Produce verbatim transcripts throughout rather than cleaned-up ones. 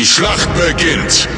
Schlacht beginnt!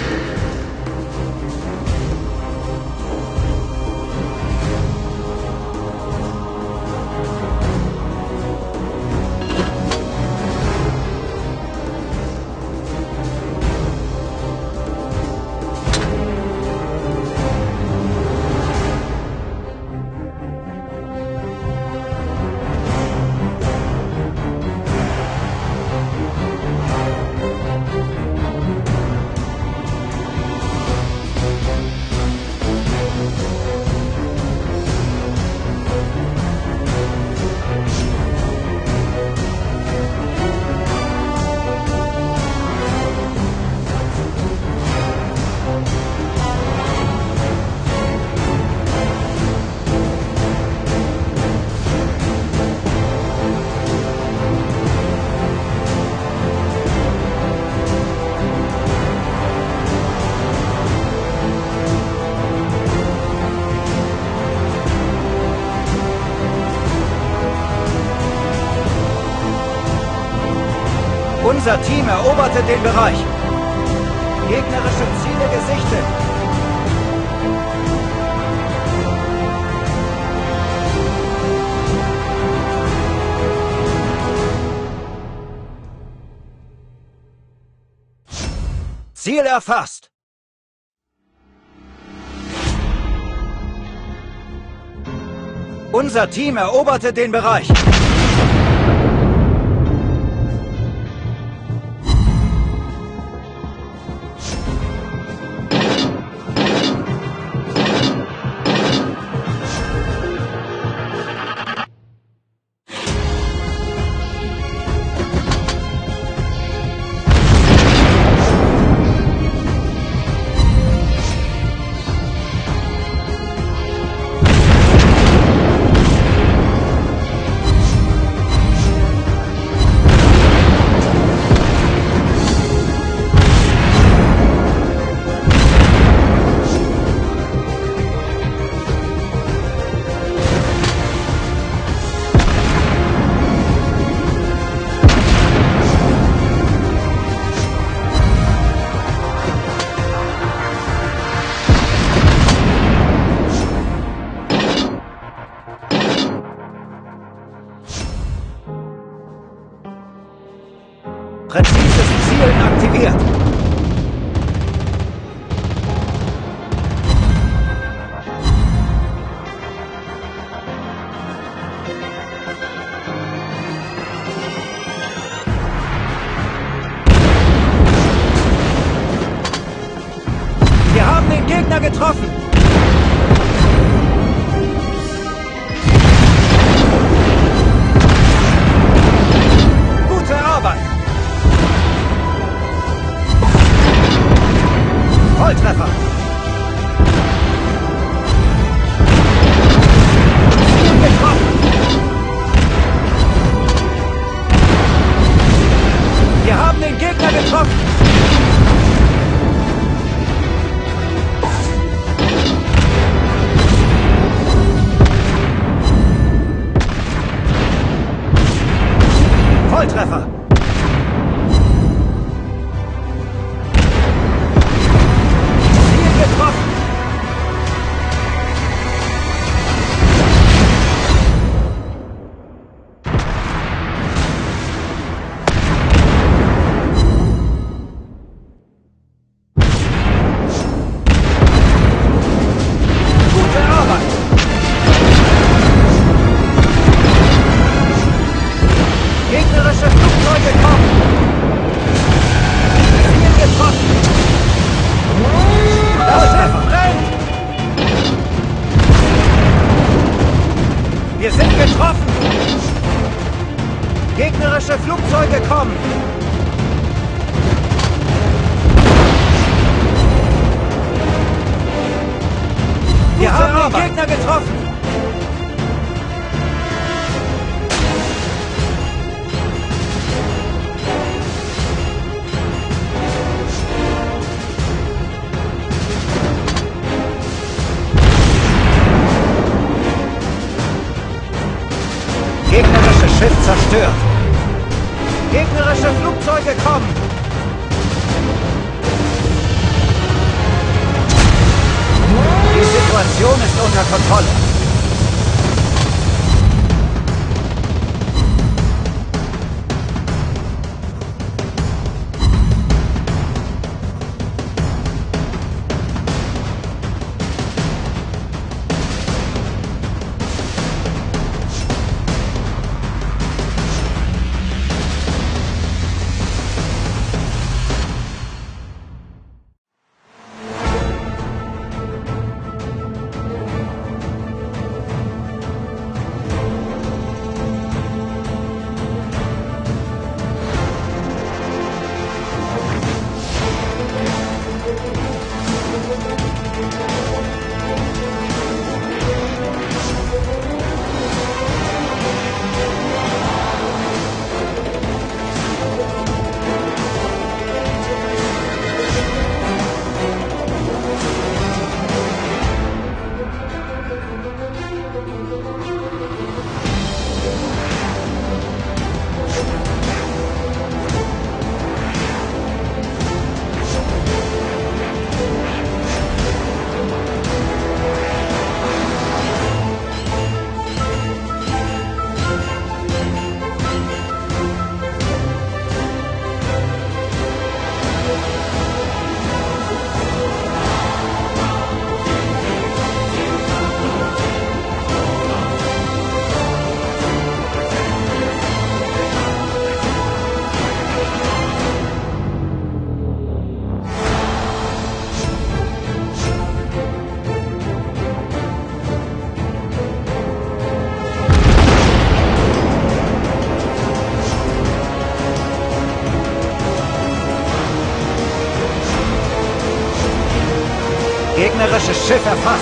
Unser Team eroberte den Bereich. Gegnerische Ziele gesichtet. Ziel erfasst. Unser Team eroberte den Bereich. Präzises Zielen aktiviert. Wir haben den Gegner getroffen. Gute Arbeit. Volltreffer! Ziel getroffen! Wir haben den Gegner getroffen! Volltreffer! Gegnerische Flugzeuge kommen! Ziel getroffen! Das Schiff brennt! Wir sind getroffen! Gegnerische Flugzeuge kommen! Wir haben den Gegner getroffen! Gegnerisches Schiff zerstört. Gegnerische Flugzeuge kommen. Situation ist unter Kontrolle. Gegnerisches Schiff erfasst.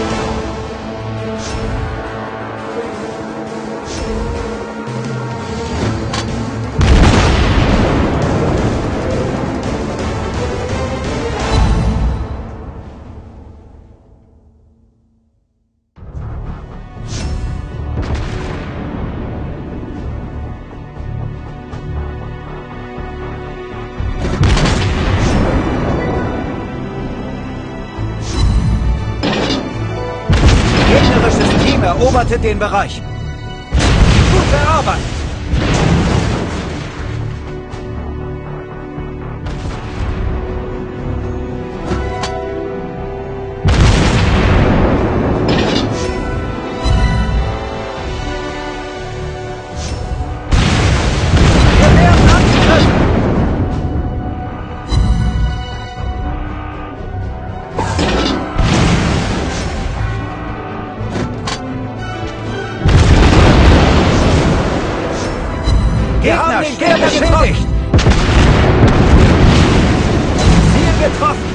Eroberte den Bereich. Gute Arbeit! Wir werden angegriffen! Gegner schwer beschädigt! Ziel getroffen!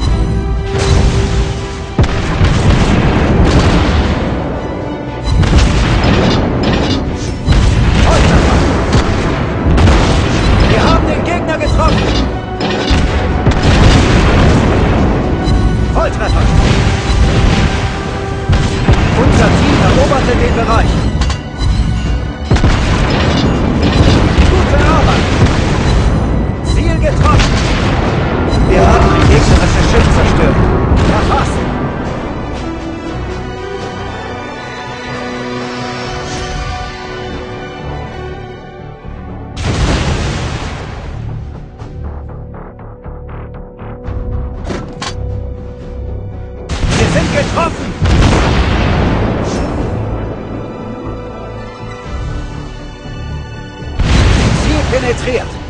Wir haben den Gegner getroffen! Volltreffer! Unser Team eroberte den Bereich! Ziel getroffen! Wir haben ein gegnerisches Schiff zerstört. Erfasst! Wir sind getroffen! Ziel penetriert!